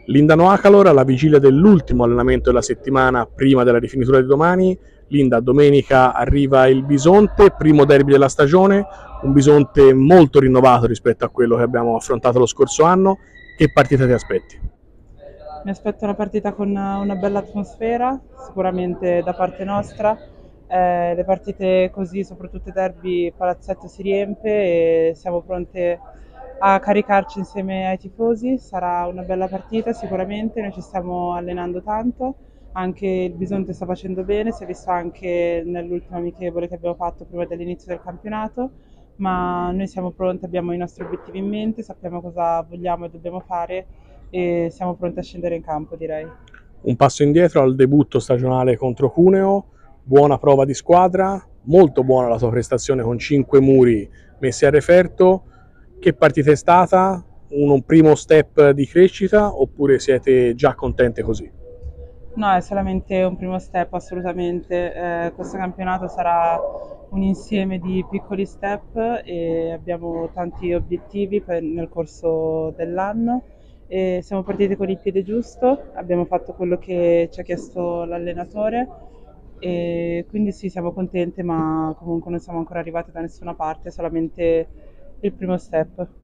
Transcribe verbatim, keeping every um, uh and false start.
Lindano Acalor alla vigilia dell'ultimo allenamento della settimana prima della rifinitura di domani. Linda, domenica arriva il Bisonte, primo derby della stagione, un Bisonte molto rinnovato rispetto a quello che abbiamo affrontato lo scorso anno. Che partita ti aspetti? Mi aspetto una partita con una bella atmosfera, sicuramente da parte nostra. Eh, le partite così, soprattutto i derby, il palazzetto si riempie e siamo pronte a caricarci insieme ai tifosi. Sarà una bella partita sicuramente, noi ci stiamo allenando tanto, anche il Bisonte sta facendo bene, si è visto anche nell'ultimo amichevole che abbiamo fatto prima dell'inizio del campionato, ma noi siamo pronti, abbiamo i nostri obiettivi in mente, sappiamo cosa vogliamo e dobbiamo fare e siamo pronti a scendere in campo, direi. Un passo indietro al debutto stagionale contro Cuneo, buona prova di squadra, molto buona la tua prestazione con cinque muri messi a referto. Che partita è stata? Un primo step di crescita oppure siete già contente così? No, è solamente un primo step, assolutamente. Eh, questo campionato sarà un insieme di piccoli step e abbiamo tanti obiettivi per- nel corso dell'anno. E siamo partiti con il piede giusto, abbiamo fatto quello che ci ha chiesto l'allenatore e quindi sì, siamo contenti, ma comunque non siamo ancora arrivati da nessuna parte, solamente il primo step.